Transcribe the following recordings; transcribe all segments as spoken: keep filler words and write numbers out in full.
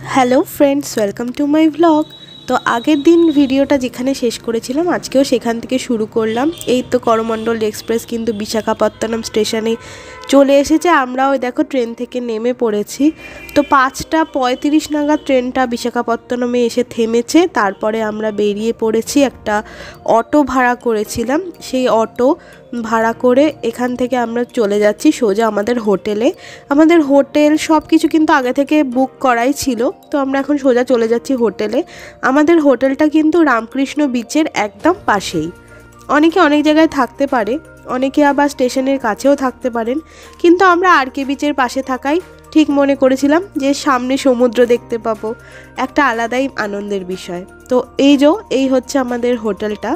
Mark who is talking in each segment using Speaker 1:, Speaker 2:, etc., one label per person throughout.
Speaker 1: Hello friends, welcome to my vlog. তো আগের দিন ভিডিওটা যেখানে শেষ করেছিলাম আজকেও সেখান থেকে শুরু করলাম। এই তো করমণ্ডল এক্সপ্রেস কিন্তু বিশাখাপত্তনম স্টেশনে চলে এসেছে। আমরাও দেখো ট্রেন থেকে নেমে পড়েছি। তো পাঁচটা পঁয়ত্রিশ নাগাদ ট্রেনটা বিশাখাপত্তনমে এসে থেমেছে। তারপরে আমরা বেরিয়ে পড়েছি। একটা অটো ভাড়া করেছিলাম, সেই অটো ভাড়া করে এখান থেকে আমরা চলে যাচ্ছি সোজা আমাদের হোটেলে। আমাদের হোটেল সব কিছু কিন্তু আগে থেকে বুক করাই ছিল। তো আমরা এখন সোজা চলে যাচ্ছি হোটেলে। আমাদের হোটেলটা কিন্তু রামকৃষ্ণ বিচের একদম পাশেই। অনেকে অনেক জায়গায় থাকতে পারে, অনেকে আবার স্টেশনের কাছেও থাকতে পারেন, কিন্তু আমরা আর কে বিচের পাশে থাকাই ঠিক মনে করেছিলাম যে সামনে সমুদ্র দেখতে পাবো, একটা আলাদাই আনন্দের বিষয়। তো এই যে এই হচ্ছে আমাদের হোটেলটা।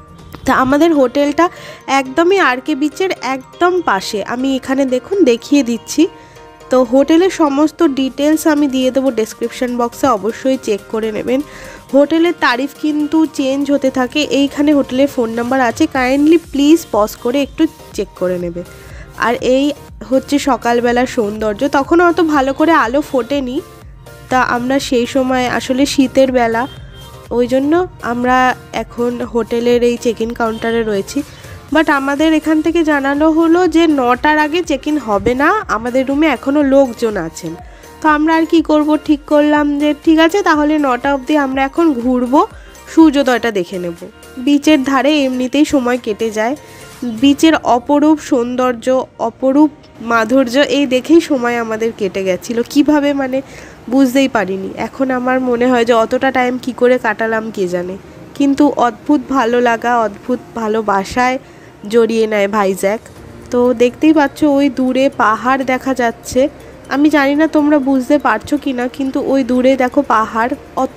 Speaker 1: তা আমাদের হোটেলটা একদমই আর কে বিচের একদম পাশে। আমি এখানে দেখুন দেখিয়ে দিচ্ছি। তো হোটেলের সমস্ত ডিটেলস আমি দিয়ে দেবো ডেসক্রিপশন বক্সে, অবশ্যই চেক করে নেবেন। হোটেলের তারিফ কিন্তু চেঞ্জ হতে থাকে। এইখানে হোটেলের ফোন নাম্বার আছে, কাইন্ডলি প্লিজ পজ করে একটু চেক করে নেবে। আর এই হচ্ছে সকালবেলার সৌন্দর্য। তখন অত ভালো করে আলো ফোটেনি, তা আমরা সেই সময় আসলে শীতের বেলা, ওই জন্য আমরা এখন হোটেলের এই চেক ইন কাউন্টারে রয়েছি। বাট আমাদের এখান থেকে জানানো হলো যে নটার আগে চেক ইন হবে না, আমাদের রুমে এখনও লোকজন আছেন। তো আমরা আর কি করব, ঠিক করলাম যে ঠিক আছে তাহলে নটা অবধি আমরা এখন ঘুরবো, সূর্যোদয়টা দেখে নেব। বিচের ধারে এমনিতেই সময় কেটে যায়। বিচের অপরূপ সৌন্দর্য, অপরূপ মাধুর্য এই দেখেই সময় আমাদের কেটে গেছিলো। কিভাবে মানে বুঝতেই পারিনি। এখন আমার মনে হয় যে অতটা টাইম কি করে কাটালাম কে জানে, কিন্তু অদ্ভুত ভালো লাগা, অদ্ভুত ভালোবাসায় জড়িয়ে নেয় ভাইজ্যাক। তো দেখতেই পাচ্ছ ওই দূরে পাহাড় দেখা যাচ্ছে। আমি জানি না তোমরা বুঝতে পারছো কি না, কিন্তু ওই দূরে দেখো পাহাড়।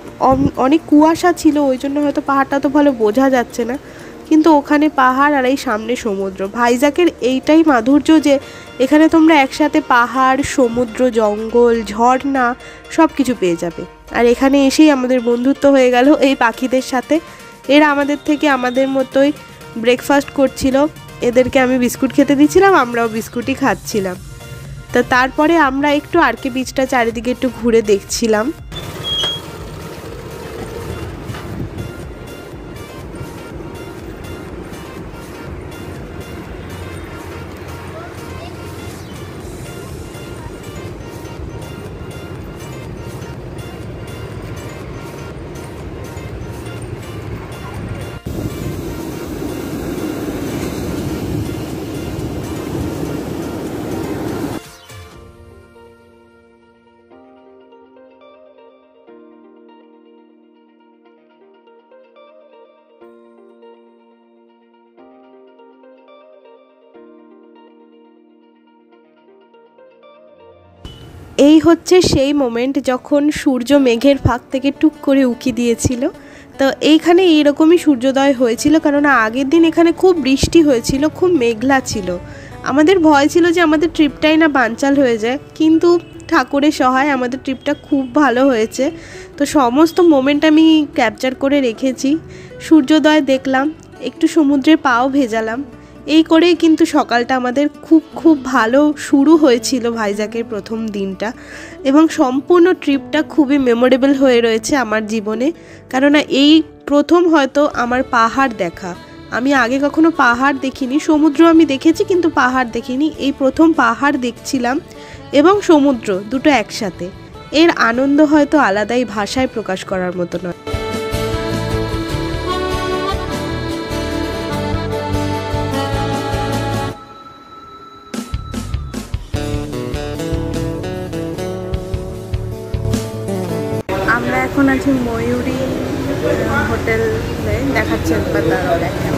Speaker 1: অনেক কুয়াশা ছিল, ওই জন্য হয়তো পাহাড়টা তো ভালো বোঝা যাচ্ছে না, কিন্তু ওখানে পাহাড় আর এই সামনে সমুদ্র। ভাইজ্যাকের এইটাই মাধুর্য যে এখানে তোমরা একসাথে পাহাড়, সমুদ্র, জঙ্গল, ঝর্ণা সব কিছু পেয়ে যাবে। আর এখানে এসেই আমাদের বন্ধুত্ব হয়ে গেল এই পাখিদের সাথে। এরা আমাদের থেকে আমাদের মতোই ব্রেকফাস্ট করছিল। এদেরকে আমি বিস্কুট খেতে দিচ্ছিলাম, আমরাও বিস্কুটই খাচ্ছিলাম। তা তারপরে আমরা একটু আর কে বিচটা চারিদিকে একটু ঘুরে দেখছিলাম। এই হচ্ছে সেই মোমেন্ট যখন সূর্য মেঘের ফাঁক থেকে টুক করে উকি দিয়েছিল। তো এইখানে এইরকমই সূর্যোদয় হয়েছিল, কারণ আগের দিন এখানে খুব বৃষ্টি হয়েছিল, খুব মেঘলা ছিল। আমাদের ভয় ছিল যে আমাদের ট্রিপটাই না বানচাল হয়ে যায়, কিন্তু ঠাকুরের সহায় আমাদের ট্রিপটা খুব ভালো হয়েছে। তো সমস্ত মোমেন্ট আমি ক্যাপচার করে রেখেছি। সূর্যোদয় দেখলাম, একটু সমুদ্রে পাও ভেজালাম, এই করেই কিন্তু সকালটা আমাদের খুব খুব ভালো শুরু হয়েছিল ভাইজ্যাকের প্রথম দিনটা। এবং সম্পূর্ণ ট্রিপটা খুবই মেমোরেবল হয়ে রয়েছে আমার জীবনে, কেননা এই প্রথম হয়তো আমার পাহাড় দেখা। আমি আগে কখনো পাহাড় দেখিনি, সমুদ্র আমি দেখেছি কিন্তু পাহাড় দেখিনি। এই প্রথম পাহাড় দেখছিলাম এবং সমুদ্র দুটো একসাথে। এর আনন্দ হয়তো আলাদাই, ভাষায় প্রকাশ করার মতো নয়। আমরা এখন আছি ময়ূরী হোটেলে, দেখাচ্ছে একবার তারা দেখেন।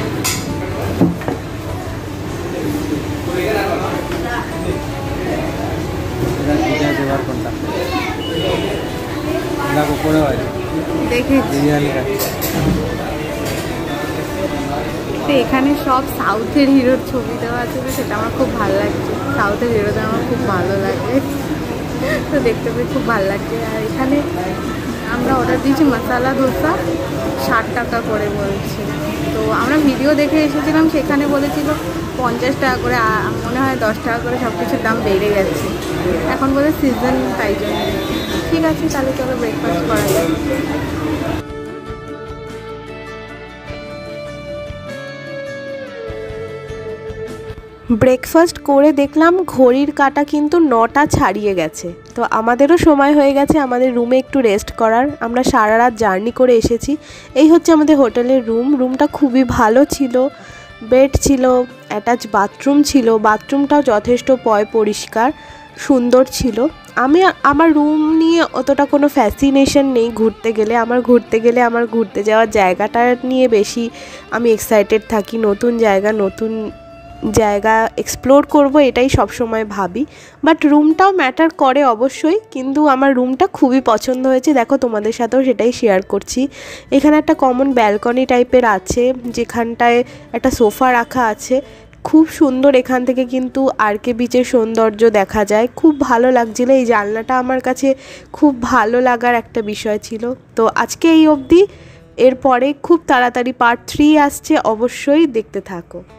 Speaker 1: এখানে সব সাউথের হিরোর ছবি দেওয়া আছে, সেটা আমার খুব ভালো লাগছে। সাউথের হিরোদের আমার খুব ভালো লাগে, তো দেখতে পেয়ে খুব ভালো লাগছে। আর এখানে আমরা অর্ডার দিয়েছি মশালা ধোসা, ষাট টাকা করে বলছি। তো আমরা ভিডিও দেখে এসেছিলাম, সেখানে বলেছিল পঞ্চাশ টাকা করে, মনে হয় দশ টাকা করে সব কিছুর দাম বেড়ে গেছে এখন, বলে সিজন, তাই জন্য। ঠিক গেছে, তাহলে চলো ব্রেকফাস্ট করা যাক। ব্রেকফাস্ট করে দেখলাম ঘড়ির কাঁটা কিন্তু নটা ছাড়িয়ে গেছে। তো আমাদেরও সময় হয়ে গেছে আমাদের রুমে একটু রেস্ট করার। আমরা সারা রাত জার্নি করে এসেছি। এই হচ্ছে আমাদের হোটেলের রুম। রুমটা খুবই ভালো ছিল, বেড ছিল, অ্যাটাচ বাথরুম ছিল, বাথরুমটাও যথেষ্ট পয় পরিষ্কার সুন্দর ছিল। আমি আমার রুম নিয়ে অতটা কোনো ফ্যাসিনেশন নেই ঘুরতে গেলে। আমার ঘুরতে গেলে আমার ঘুরতে যাওয়ার জায়গাটা নিয়ে বেশি আমি এক্সাইটেড থাকি। নতুন জায়গা, নতুন জায়গা এক্সপ্লোর করব, এটাই সব সময় ভাবি। বাট রুমটাও ম্যাটার করে অবশ্যই, কিন্তু আমার রুমটা খুবই পছন্দ হয়েছে। দেখো তোমাদের সাথেও সেটাই শেয়ার করছি। এখানে একটা কমন ব্যালকনি টাইপের আছে, যেখানটায় একটা সোফা রাখা আছে। খুব সুন্দর, এখান থেকে কিন্তু আরকে বিচের সৌন্দর্য দেখা যায়। খুব ভালো লাগছিল, এই জানলাটা আমার কাছে খুব ভালো লাগার একটা বিষয় ছিল। তো আজকে এই অবধি, এরপরে খুব তাড়াতাড়ি পার্ট থ্রি আসছে, অবশ্যই দেখতে থাকো।